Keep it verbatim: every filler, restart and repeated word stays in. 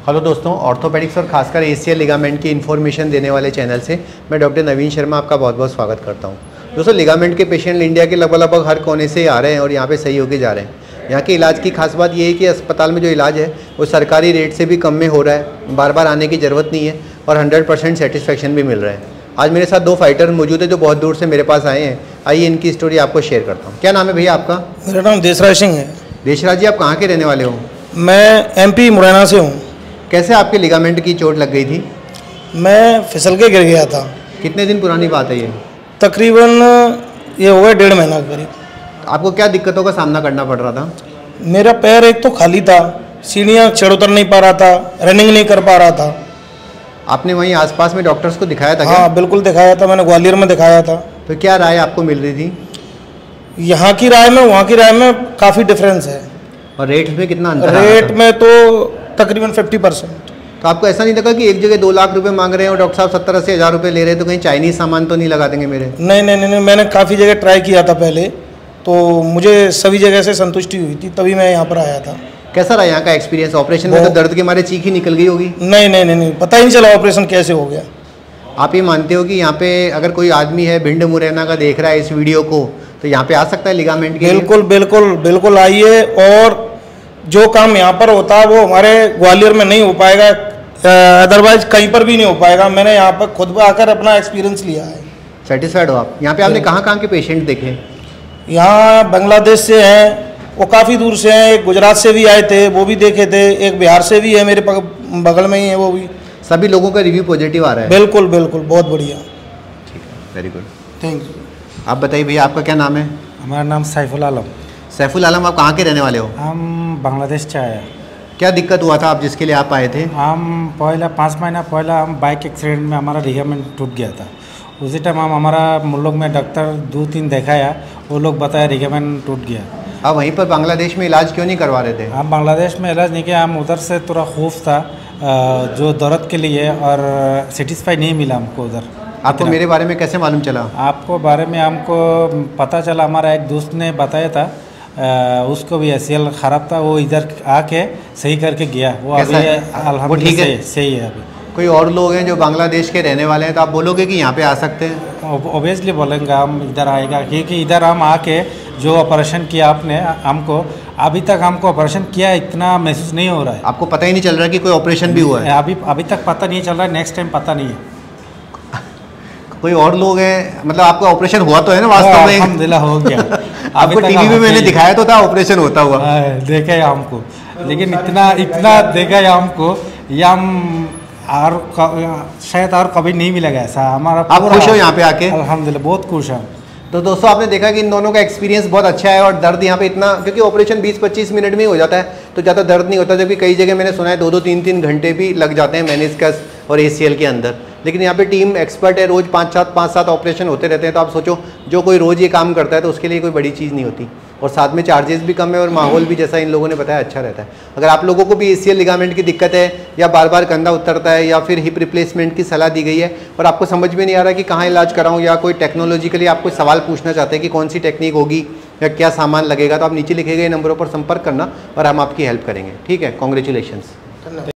Hello दोस्तों, orthopaedics और खासकर एसीएल लिगामेंट की इन्फॉर्मेशन देने वाले चैनल से मैं डॉक्टर नवीन शर्मा आपका बहुत बहुत स्वागत करता हूं। दोस्तों, लिगामेंट के पेशेंट इंडिया के लगभग लगभग हर कोने से आ रहे हैं और यहां पे सही होके जा रहे हैं। यहाँ के इलाज की खास बात ये है कि अस्पताल में जो इलाज है वो सरकारी रेट से भी कम में हो रहा है, बार बार आने की ज़रूरत नहीं है और हंड्रेड परसेंट सेटिस्फेक्शन भी मिल रहा है। आज मेरे साथ दो फाइटर मौजूद है जो बहुत दूर से मेरे पास आए हैं। आइए इनकी स्टोरी आपको शेयर करता हूँ। क्या नाम है भैया आपका? मेरा नाम देशराज सिंह है। देशराज जी, आप कहाँ के रहने वाले हो? मैं एमपी मुरैना से हूँ। कैसे आपके लिगामेंट की चोट लग गई थी? मैं फिसल के गिर गया था। कितने दिन पुरानी बात है ये? तकरीबन ये हो गया डेढ़ महीना करीब। आपको क्या दिक्कतों का सामना करना पड़ रहा था? मेरा पैर एक तो खाली था, सीढ़ियाँ चढ़ उतर नहीं पा रहा था, रनिंग नहीं कर पा रहा था। आपने वहीं आसपास में डॉक्टर्स को दिखाया था? हाँ बिल्कुल दिखाया था, मैंने ग्वालियर में दिखाया था। तो क्या राय आपको मिल रही थी? यहाँ की राय में वहाँ की राय में काफ़ी डिफरेंस है। और रेट में कितना अंतर? रेट में तो तकरीबन फिफ्टी परसेंट। तो आपको ऐसा नहीं लगा कि एक जगह दो लाख रुपए मांग रहे हैं और डॉक्टर साहब सत्तर अस्सी हज़ार रुपये ले रहे हैं, तो कहीं चाइनीज़ सामान तो नहीं लगा देंगे मेरे? नहीं नहीं नहीं, मैंने काफ़ी जगह ट्राई किया था पहले, तो मुझे सभी जगह से संतुष्टि हुई थी, तभी मैं यहाँ पर आया था। कैसा रहा यहाँ का एक्सपीरियंस? ऑपरेशन में तो दर्द के मारे चीख ही निकल गई होगी। नहीं नहीं नहीं नहीं, पता ही नहीं चला ऑपरेशन कैसे हो गया। आप ये मानते हो कि यहाँ पे अगर कोई आदमी है भिंड मुरैना का देख रहा है इस वीडियो को, तो यहाँ पे आ सकता है लिगामेंट के? बिल्कुल बिल्कुल बिल्कुल आइए। और जो काम यहाँ पर होता है वो हमारे ग्वालियर में नहीं हो पाएगा, अदरवाइज कहीं पर भी नहीं हो पाएगा। मैंने यहाँ पर खुद आकर अपना एक्सपीरियंस लिया है। सेटिस्फाइड हो आप? यहाँ पे आपने कहाँ कहाँ के पेशेंट देखे? यहाँ बांग्लादेश से हैं, वो काफ़ी दूर से हैं, एक गुजरात से भी आए थे, वो भी देखे थे, एक बिहार से भी है, मेरे बगल में ही है वो भी। सभी लोगों का रिव्यू पॉजिटिव आ रहा है? बिल्कुल बिल्कुल, बहुत बढ़िया। ठीक है, वेरी गुड, थैंक यू। आप बताइए भैया, आपका क्या नाम है? हमारा नाम सैफुल आलम। सैफुल आलम, आप कहाँ के रहने वाले हो? हम बांग्लादेश से आए। क्या दिक्कत हुआ था आप जिसके लिए आप आए थे? हम पहला पाँच महीना पहला हम बाइक एक्सीडेंट में हमारा लिगामेंट टूट गया था। उसी टाइम हम हमारा मुल्क में डॉक्टर दो तीन दिखाया, वो लोग बताया लिगामेंट टूट गया। आप वहीं पर बांग्लादेश में इलाज क्यों नहीं करवा रहे थे? हम बांग्लादेश में इलाज नहीं किया, हम उधर से थोड़ा खौफ था जो दर्द के लिए, और सेटिस्फाई नहीं मिला हमको उधर। आपको मेरे बारे में कैसे मालूम चला? आपको बारे में हमको पता चला, हमारा एक दोस्त ने बताया था। आ, उसको भी एसीएल ख़राब था, वो इधर आके सही करके गया। वो अभी अल्हम्दुलिल्लाह सही, सही है अभी। कोई और लोग हैं जो बांग्लादेश के रहने वाले हैं, तो आप बोलोगे कि यहाँ पे आ सकते हैं? ओबियसली बोलेंगे हम इधर आएगा, क्योंकि इधर हम आके जो ऑपरेशन किया आपने हमको, अभी तक हमको ऑपरेशन किया इतना महसूस नहीं हो रहा है। आपको पता ही नहीं चल रहा है कि कोई ऑपरेशन भी हुआ है? अभी अभी तक पता नहीं चल रहा है, नेक्स्ट टाइम पता नहीं है। कोई और लोग हैं, मतलब आपका ऑपरेशन हुआ तो है ना वास्तव में? अल्हम्दुलिल्लाह हो गया। आपको टीवी में मैंने दिखाया तो था ऑपरेशन होता हुआ, देखा है हमको, लेकिन इतना इतना देखा है हमको, या हम और शायद और कभी नहीं मिलेगा ऐसा हमारा। आप खुश हो यहाँ पे आके? अल्हम्दुलिल्लाह बहुत खुश हैं। तो दोस्तों, आपने देखा कि इन दोनों का एक्सपीरियंस बहुत अच्छा है और दर्द यहाँ पे इतना, क्योंकि ऑपरेशन बीस पच्चीस मिनट में ही हो जाता है तो ज़्यादा दर्द नहीं होता, जबकि कई जगह मैंने सुना है दो दो तीन तीन घंटे भी लग जाते हैं मेनिस्कस और एसीएल के अंदर। लेकिन यहाँ पे टीम एक्सपर्ट है, रोज़ पाँच सात पाँच सात ऑपरेशन होते रहते हैं। तो आप सोचो, जो कोई रोज़ ये काम करता है तो उसके लिए कोई बड़ी चीज़ नहीं होती, और साथ में चार्जेस भी कम है और माहौल भी जैसा इन लोगों ने बताया अच्छा रहता है। अगर आप लोगों को भी एसीएल लिगामेंट की दिक्कत है, या बार बार कंधा उतरता है, या फिर हिप रिप्लेसमेंट की सलाह दी गई है और आपको समझ में नहीं आ रहा कि कहाँ इलाज कराऊँ, या कोई टेक्नोलॉजिकली आप कोई सवाल पूछना चाहते हैं कि कौन सी टेक्निक होगी या क्या सामान लगेगा, तो आप नीचे लिखे गए नंबरों पर संपर्क करना और हम आपकी हेल्प करेंगे। ठीक है, कॉन्ग्रेचुलेशंस।